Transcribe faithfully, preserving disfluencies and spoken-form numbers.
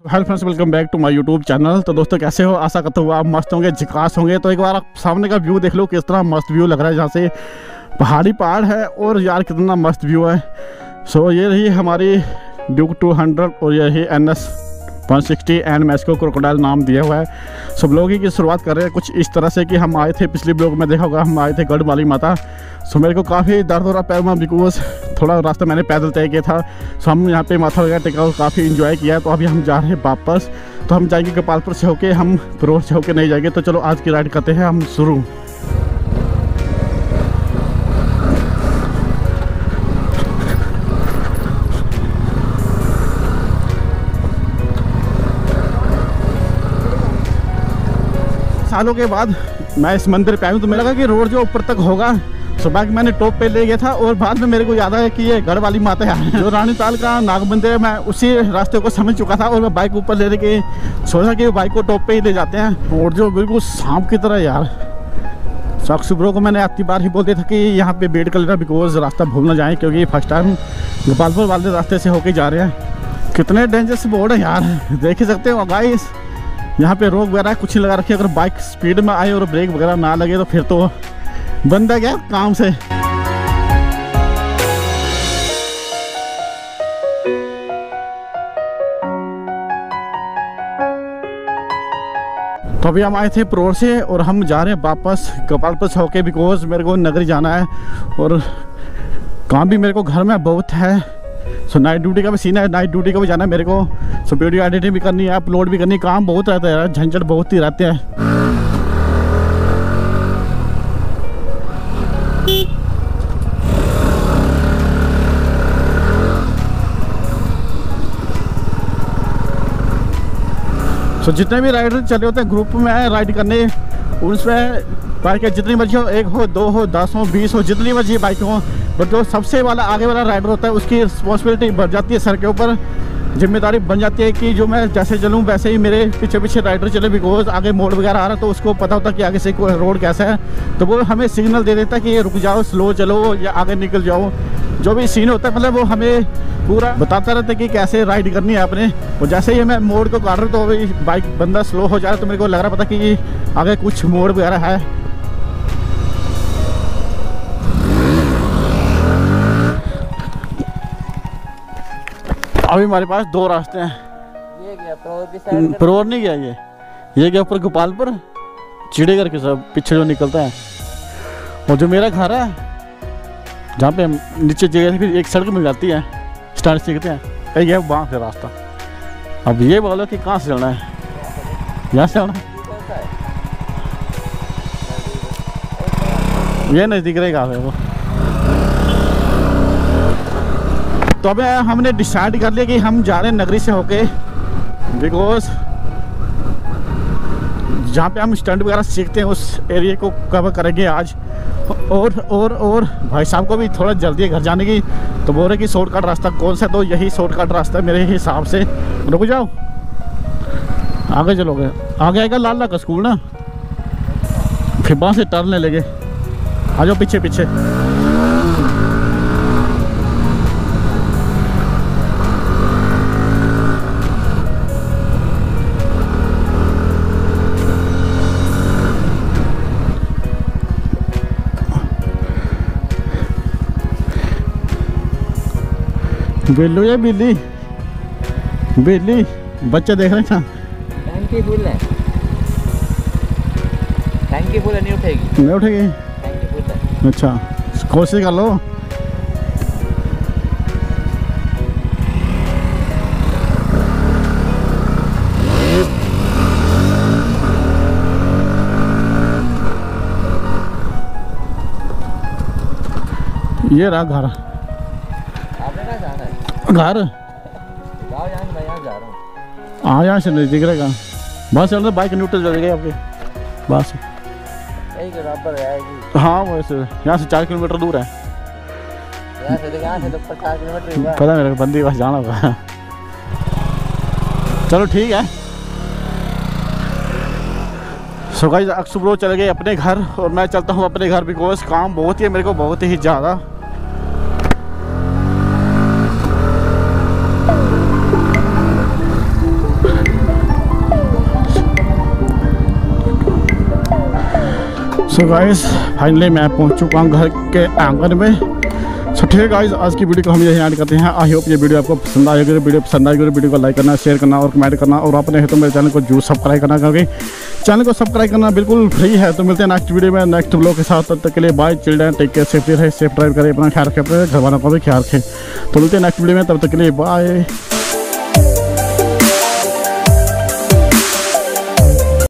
Hello friends, welcome back to my YouTube channel. तो दोस्तों कैसे हो? आशा करता हूँ आप मस्त होंगे, झकास होंगे। तो एक बार आप सामने का व्यू देख लो, किस तरह मस्त व्यू लग रहा है। जहाँ से पहाड़ी पहाड़ है और यार कितना मस्त व्यू है। सो ये रही हमारी ड्यूक टू हंड्रेड और ये रही N S one sixty and mascot crocodile नाम दिया हुआ है। सब लोग ही की शुरुआत कर रहे हैं कुछ इस तरह से कि हम आए थे पिछले ब्लॉग में, देखा होगा हम आए थे गढ़ वाली माता। सो मेरे को काफ़ी दर्द हो रहा पैर में, बिकॉज थोड़ा रास्ता मैंने पैदल तय किया था। सो हम यहाँ पे माथा वगैरह टेका और काफ़ी इन्जॉय किया है। तो अभी हम जा रहे हैं वापस। तो हम जाएंगे गोपालपुर से होके, हम फिरोर से होके नहीं जाएंगे। तो चलो आज की राइड करते हैं हम शुरू। सालों के बाद मैं इस मंदिर पे आया हूँ तो मुझे लगा कि रोड जो ऊपर तक होगा। सुबह की मैंने टॉप पे ले गया था और बाद में मेरे को याद आया कि ये गढ़ वाली माता है जो रानी ताल का नाग मंदिर है। मैं उसी रास्ते को समझ चुका था और मैं बाइक ऊपर ले लेके सोचा कि बाइक को टॉप पे ही ले जाते हैं। और जो बिल्कुल सांप की तरह यार, साक्षी ब्रो को मैंने आती बार ही बोल दिया था कि यहाँ पे वेट कर लेना, बिकॉज रास्ता भूल ना जाए, क्योंकि फर्स्ट टाइम गोपालपुर वाले रास्ते से होके जा रहे हैं। कितने डेंजरस बोर्ड है यार, देख ही सकते हो गाइस। यहाँ पे रोक वगैरह कुछ नहीं लगा रखी। अगर बाइक स्पीड में आए और ब्रेक वगैरह ना लगे तो फिर तो बंदा गया काम से। तो अभी हम आए थे फिरोर से और हम जा रहे हैं वापस गोपालपुर से होके, बिकॉज मेरे को नगरी जाना है और काम भी मेरे को घर में बहुत है। सो नाइट ड्यूटी का भी सीन है, नाइट ड्यूटी का भी जाना है मेरे को। सो वीडियो एडिटिंग भी करनी है, अपलोड भी करनी है, काम बहुत रहता है यार, झंझट बहुत ही रहते हैं। सो so, जितने भी राइडर चले होते हैं ग्रुप में राइड करने, उसमें बाइक जितनी मर्जी हो, एक हो, दो हो, दस हो, बीस हो, जितनी मर्जी बाइक हो, बट जो सबसे वाला आगे वाला राइडर होता है उसकी रिस्पॉन्सिबिलिटी बढ़ जाती है, सर के ऊपर जिम्मेदारी बन जाती है कि जो मैं जैसे चलूँ वैसे ही मेरे पीछे पीछे राइडर चले। बिकॉज आगे मोड़ वगैरह आ रहा है तो उसको पता होता है कि आगे से रोड कैसा है, तो वो हमें सिग्नल दे देता है कि ये रुक जाओ, स्लो चलो या आगे निकल जाओ। जो भी सीन होता है मतलब वो हमें पूरा बताता रहता है कि कैसे राइड करनी है आपने। और जैसे ही मैं मोड़ को काट रहा हूँ तो अभी बाइक बंदा स्लो हो जा रहा है, तो मेरे को लग रहा पता कि आगे कुछ मोड़ वगैरह है। अभी हमारे पास दो रास्ते हैं। ये गया फिरोर की साइड, फिरोर नहीं गया, ये ये गया ऊपर गोपालपुर चिड़ेगढ़ के सब पीछे जो निकलता है। और जो मेरा घर है जहाँ पे नीचे जगह फिर एक सड़क मिल जाती है, स्टार सीखते हैं, कहीं गया वहाँ से रास्ता। अब ये बोलो कि कहाँ से चलना है, यहाँ से चलना है, ये नज़दीक रहेगा वो। तो अभी हमने डिसाइड कर लिया कि हम जा रहे हैं नगरी से होके, बिकॉज जहाँ पे हम स्टंट वगैरह सीखते हैं उस एरिया को कवर करेंगे आज। और और और भाई साहब को भी थोड़ा जल्दी है घर जाने की, तो बोल रहे कि शॉर्टकट रास्ता कौन सा, तो यही शॉर्टकट रास्ता है मेरे हिसाब से। रुक जाओ, आगे चलोगे, आगे आएगा लाला का स्कूल ना, फिर वहाँ से टर्न ले लेंगे। आ जाओ पीछे पीछे। बिल्लू या बिल्ली, बिल्ली बच्चे देख रहे हैं ना। टंकी फुल है, टंकी फुल है, नहीं उठेगी, नहीं उठेगी, टंकी फुल है। अच्छा कोशिश कर लो। ये रहा घर, घर जाओ यहाँ से, मैं यहाँ जा रहा हूँ। हाँ यहाँ से नजदीक रहेगा, बस चल बाइक न्यूट्रल चल जाएगी आपके बस, यही बराबर आएगी। हाँ वैसे यहाँ से चार किलोमीटर दूर है, यहाँ से यहाँ से तो पचास किलोमीटर हुआ। पता मेरे को बंदी बस जाना होगा। चलो ठीक है। सो गाइस अक्षु ब्रो चले गए अपने घर और मैं चलता हूँ अपने घर, बिकॉज काम बहुत ही है मेरे को, बहुत ही ज़्यादा। सो गाइस फाइनली मैं पहुंच चुका हूँ घर के आंगन में। सो ठीक है गाइस, आज की वीडियो को हम यही ऐड करते हैं। आई होप ये वीडियो आपको पसंद आएगी। वीडियो पसंद आएगी वीडियो को लाइक करना, शेयर करना और कमेंट करना, और आपने है तो मेरे चैनल को जरूर सब्सक्राइब करना, क्योंकि चैनल को सब्सक्राइब करना बिल्कुल फ्री है। तो मिलते हैं नेक्स्ट वीडियो में नेक्स्ट ब्लॉग के साथ। तब तक के लिए bye, children, take care, safety रहे, सेफ ड्राइव करें, अपना ख्याल रखें, अपने घर वालों का भी ख्याल रखें। तो मिलते हैं नेक्स्ट वीडियो में, तब तक के लिए बाय।